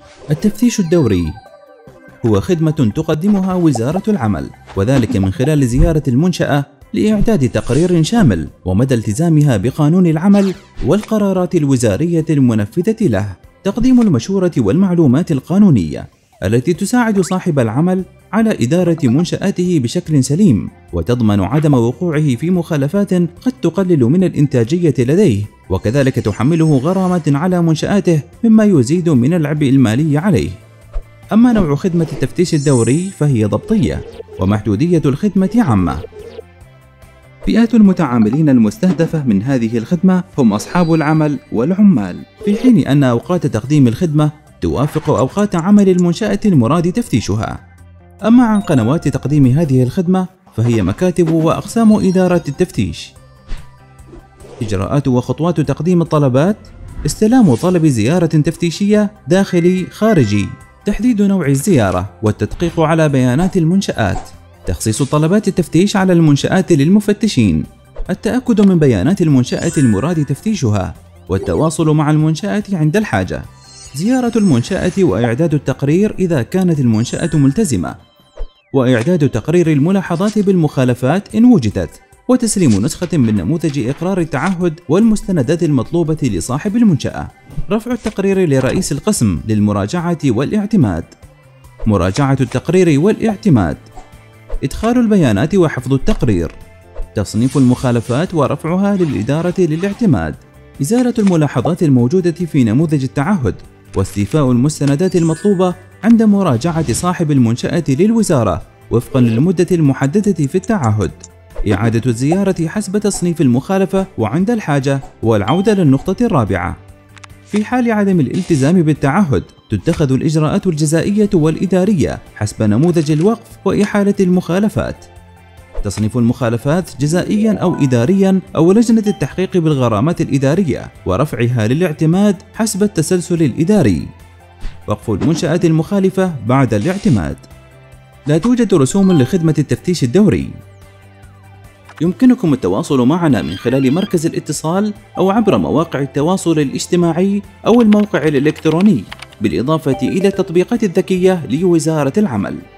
التفتيش الدوري هو خدمة تقدمها وزارة العمل، وذلك من خلال زيارة المنشأة لإعداد تقرير شامل ومدى التزامها بقانون العمل والقرارات الوزارية المنفذة له، تقديم المشورة والمعلومات القانونية التي تساعد صاحب العمل على إدارة منشآته بشكل سليم، وتضمن عدم وقوعه في مخالفات قد تقلل من الإنتاجية لديه، وكذلك تحمله غرامات على منشآته مما يزيد من العبء المالي عليه. أما نوع خدمة التفتيش الدوري فهي ضبطية، ومحدودية الخدمة عامة. فئات المتعاملين المستهدفة من هذه الخدمة هم أصحاب العمل والعمال، في حين أن أوقات تقديم الخدمة توافق أوقات عمل المنشأة المراد تفتيشها. أما عن قنوات تقديم هذه الخدمة فهي مكاتب وأقسام إدارة التفتيش. إجراءات وخطوات تقديم الطلبات: استلام طلب زيارة تفتيشية داخلي خارجي، تحديد نوع الزيارة والتدقيق على بيانات المنشآت، تخصيص طلبات التفتيش على المنشآت للمفتشين، التأكد من بيانات المنشأة المراد تفتيشها، والتواصل مع المنشأة عند الحاجة، زيارة المنشأة وإعداد التقرير إذا كانت المنشأة ملتزمة، وإعداد تقرير الملاحظات بالمخالفات إن وجدت، وتسليم نسخة من نموذج إقرار التعهد والمستندات المطلوبة لصاحب المنشأة، رفع التقرير لرئيس القسم للمراجعة والاعتماد، مراجعة التقرير والاعتماد، إدخال البيانات وحفظ التقرير، تصنيف المخالفات ورفعها للإدارة للاعتماد، إزالة الملاحظات الموجودة في نموذج التعهد، واستيفاء المستندات المطلوبة عند مراجعة صاحب المنشأة للوزارة وفقا للمدة المحددة في التعهد، إعادة الزيارة حسب تصنيف المخالفة وعند الحاجة، والعودة للنقطة الرابعة. في حال عدم الالتزام بالتعهد تتخذ الإجراءات الجزائية والإدارية حسب نموذج الوقف وإحالة المخالفات، تصنيف المخالفات جزائيا أو إداريا أو لجنة التحقيق بالغرامات الإدارية ورفعها للاعتماد حسب التسلسل الإداري، وقف المنشأة المخالفة بعد الاعتماد. لا توجد رسوم لخدمة التفتيش الدوري. يمكنكم التواصل معنا من خلال مركز الاتصال أو عبر مواقع التواصل الاجتماعي أو الموقع الإلكتروني، بالإضافة إلى التطبيقات الذكية لوزارة العمل.